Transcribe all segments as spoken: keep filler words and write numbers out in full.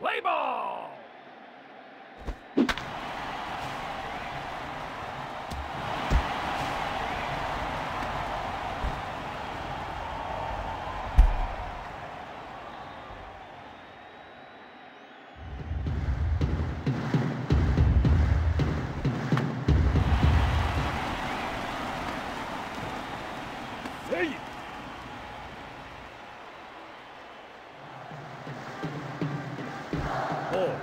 Play ball! Save! Ball.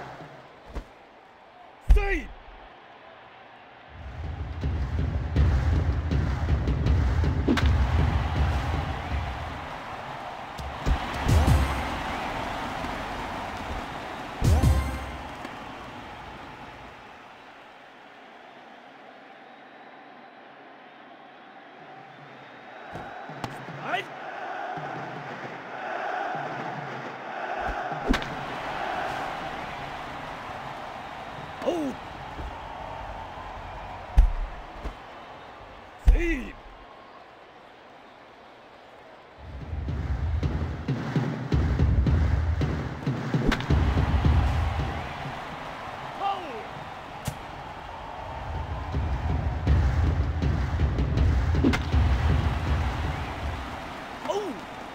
Save! Right? Oh! Save! Oh! Oh!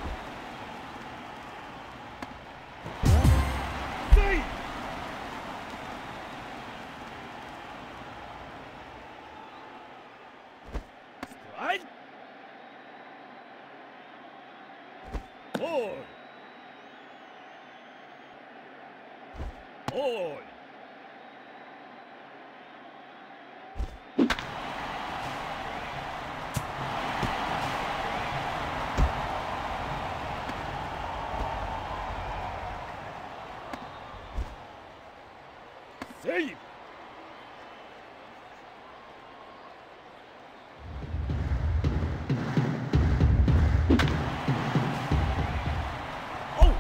Save! Strike! Ball! Ball! Save! Oh!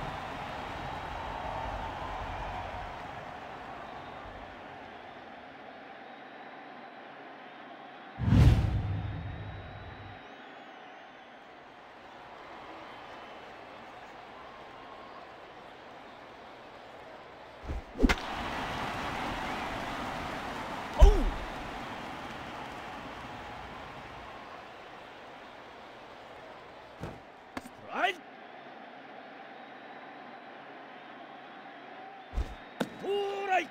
Oh! Strike! Strike!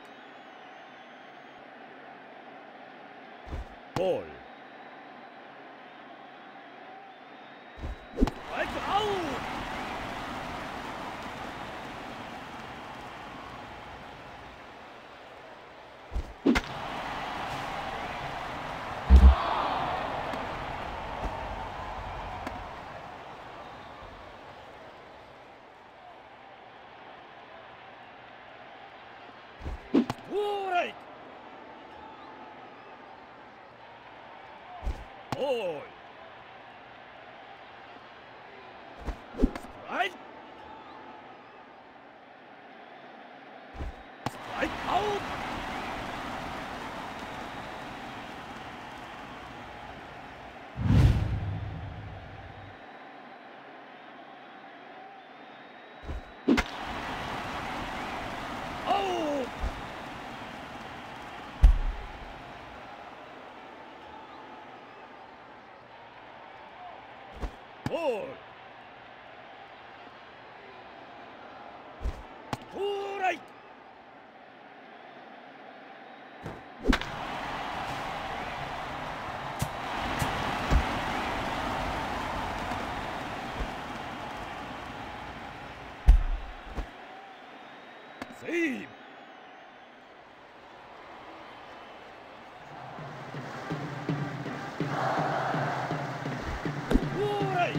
Ball! Strike out! Strike! Ball! Strike! Strike out! Oh! Ball! Strike! Save! Strike!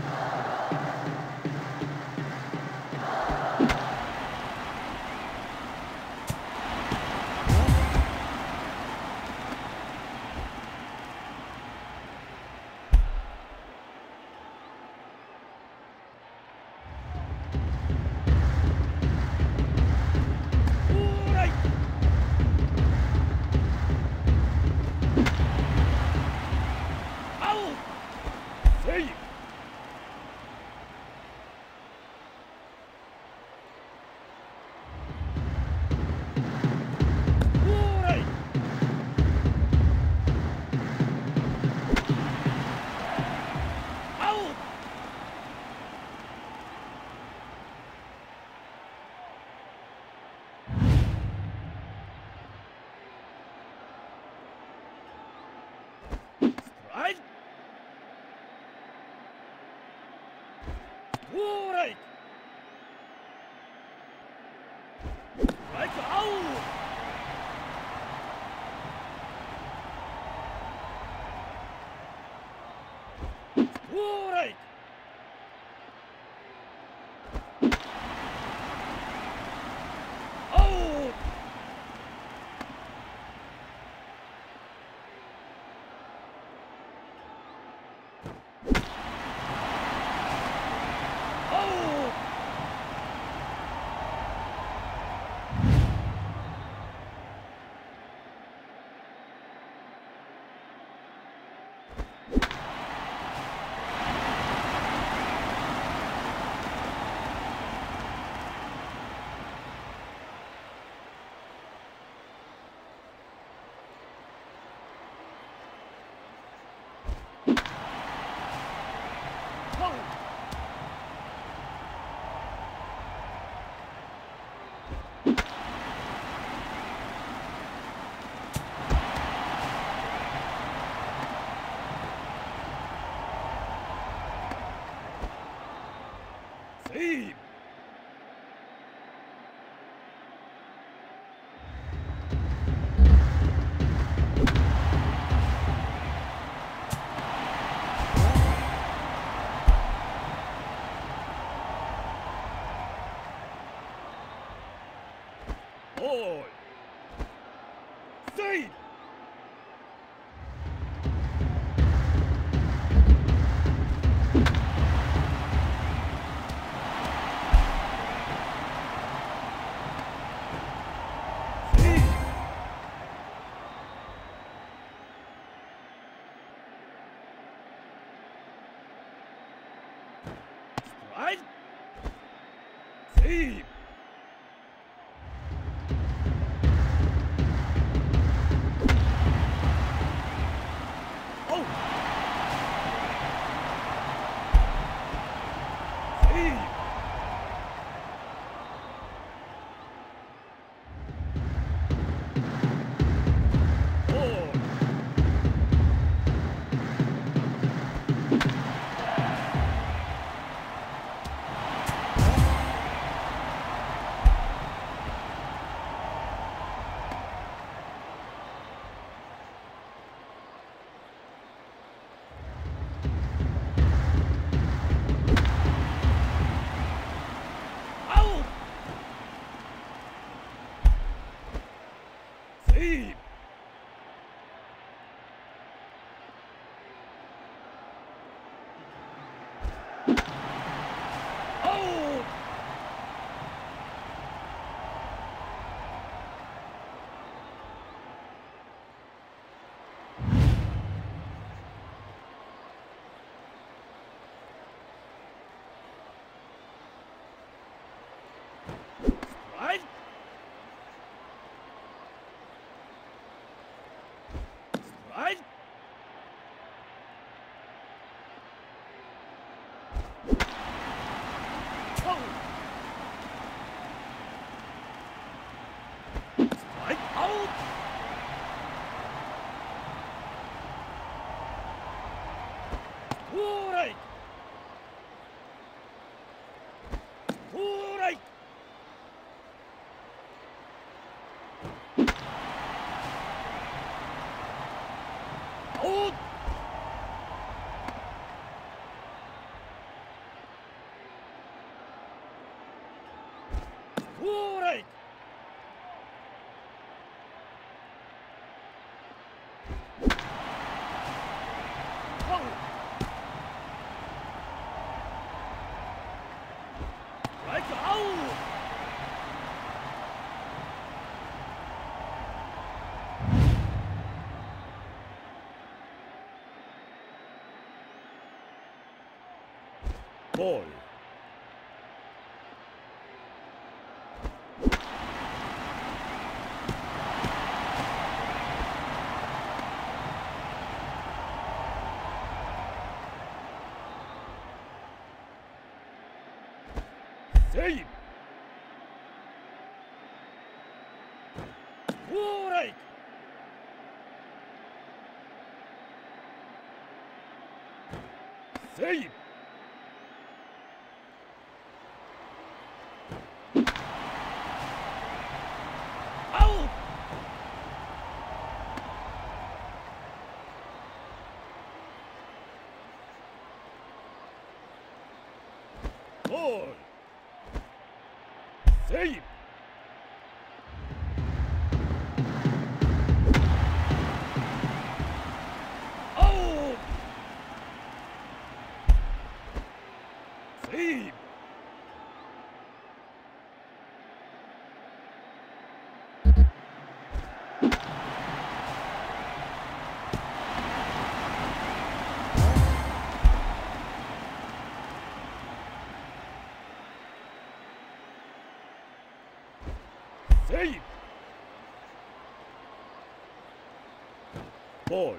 Save! Strike! Save! Oh! Save! Four! Out! Save! Out! Strike! Strike! Oh! Strike out! Strike! Strike! Out! Strike! Oh! Strike out! Ball. Save! Strike! Save! Out! Ball. Save! Out! Save! Save! Ball.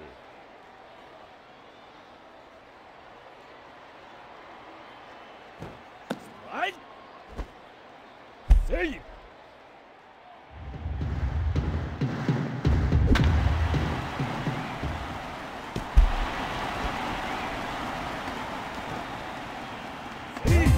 Strike! Save! Save!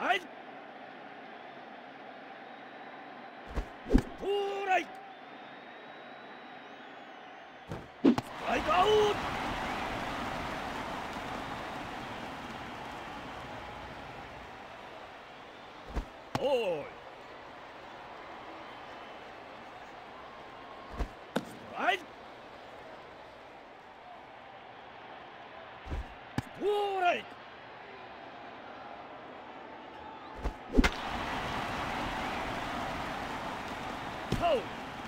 はい。ストライク。ストライクアウト。ボール。ストライク。ストライク。ファウル。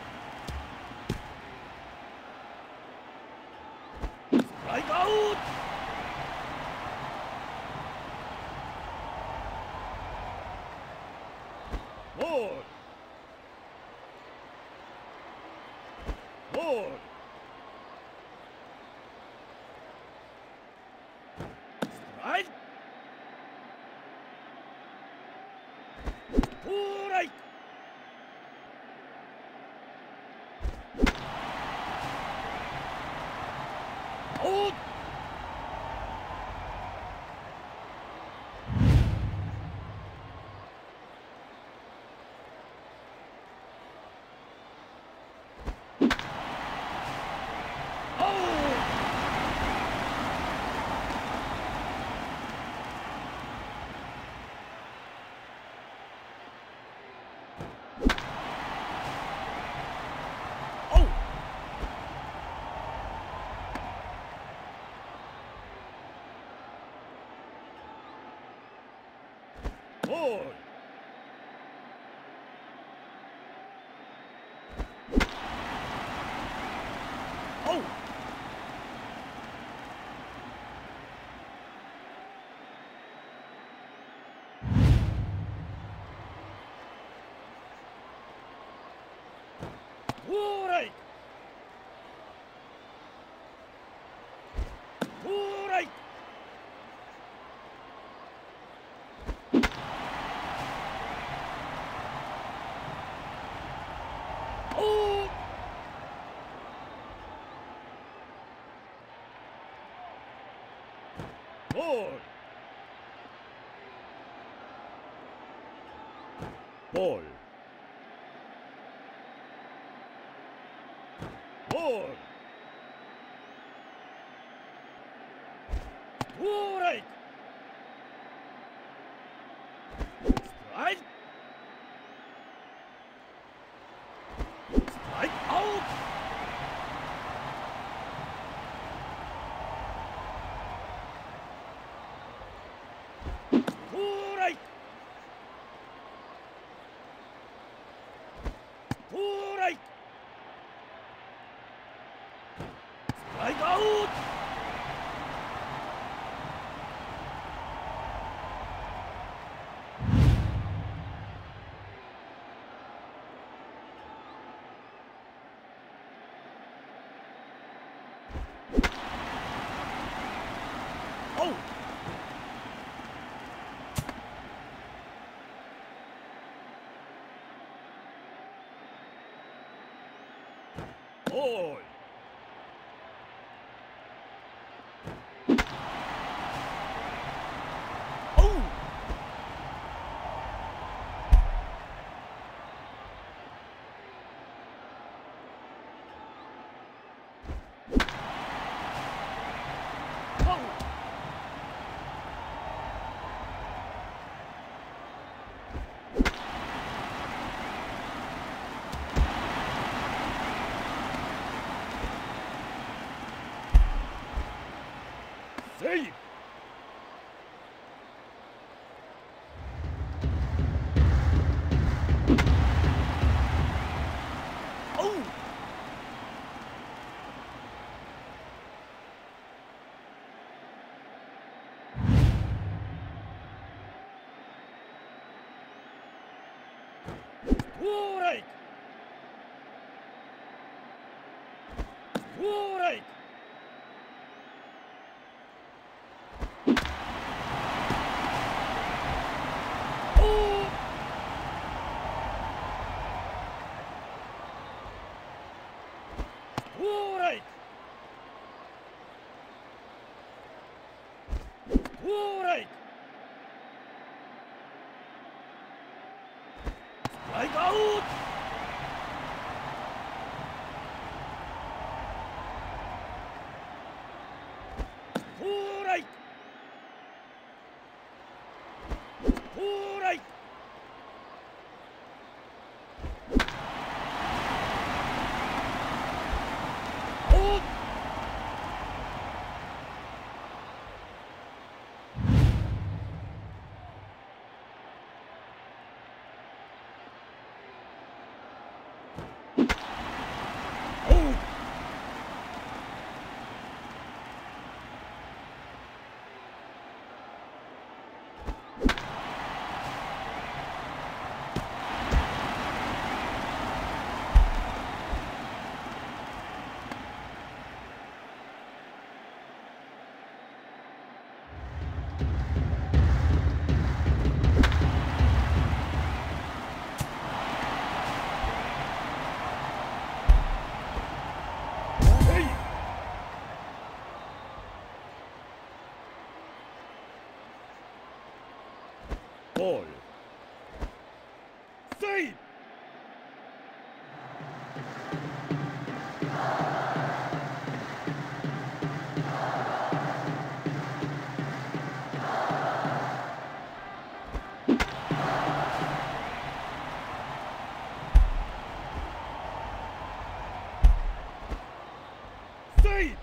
ストライクアウト。ボール。ボール。ストライク。ストライク。アウト。ボール。アウト。ストライク。ストライク。アウト。ボール。ボール。ボール。ストライク。ストライク。ストライクアウト。ストライク。ストライク。ストライクアウト。アウト。ボール。アウト。ファウル。セーフ。アウト。ストライク。ストライク。アウト。ストライク。ストライク。 Ball. Save. Save.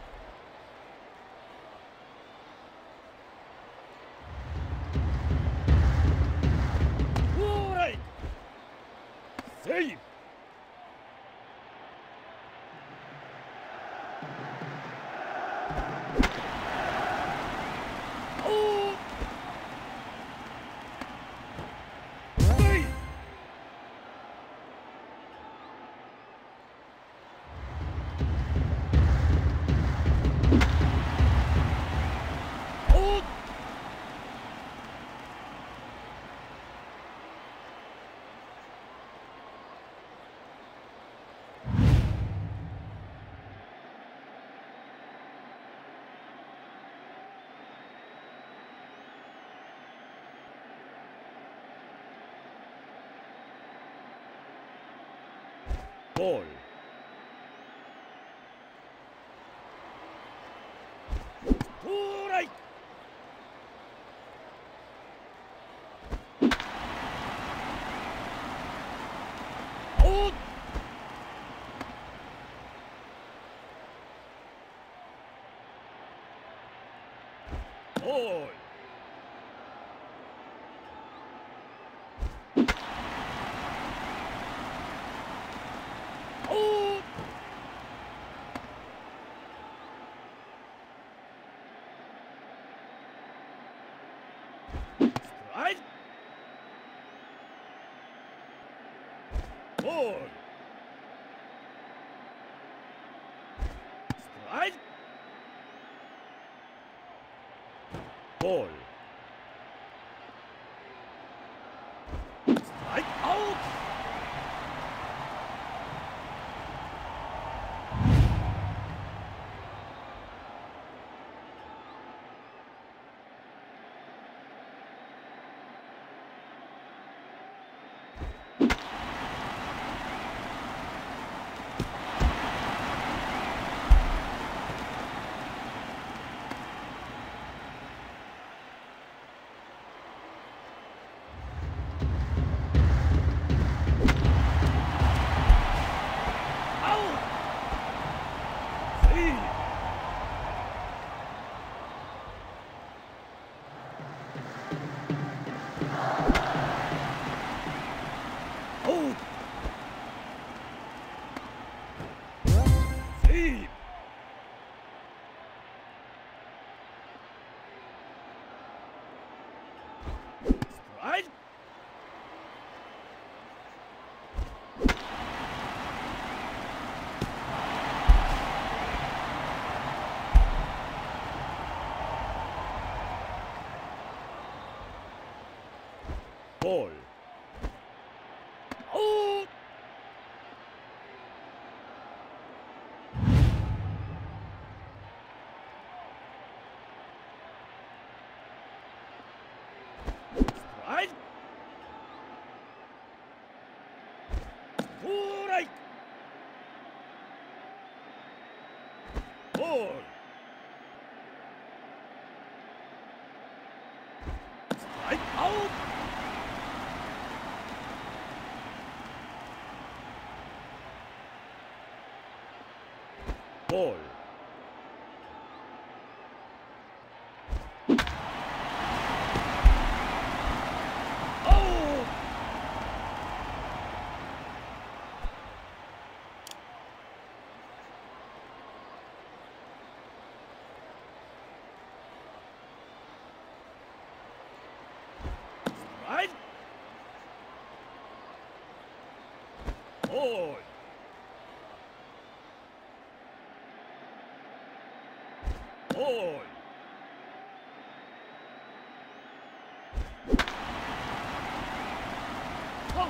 Alright. Save. Oh. Save. Oh. Ball. Alright. Oh. Ball. Oh. Strike. Ball. Strike. Ball. Strike out. Out. Save. Oh. Save. Strike. Ball. Oh. Strike. Alright. Ball. Strike out. Ball. Oh. Strike. Ball. Ball. Oh.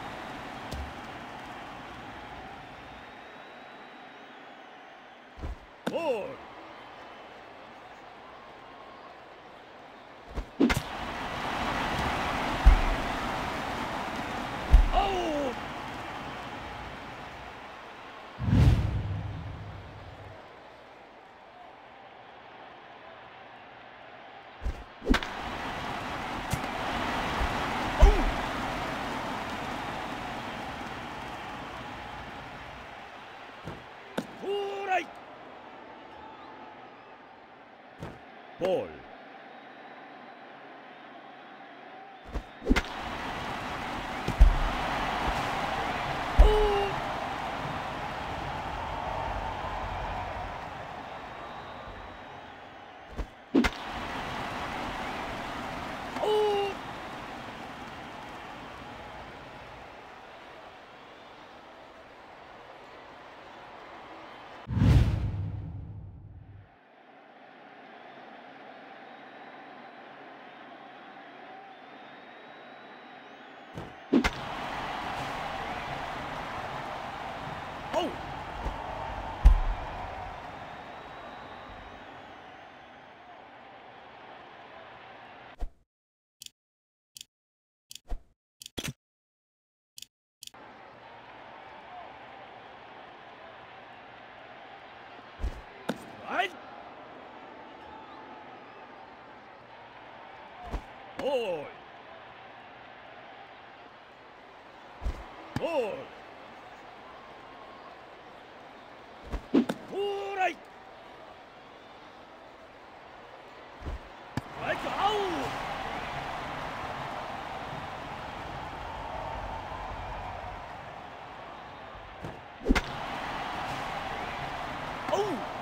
Ball. 볼. 오! 스트라이크! 볼! 볼! 오라이! 스트라이크 아웃! 어우!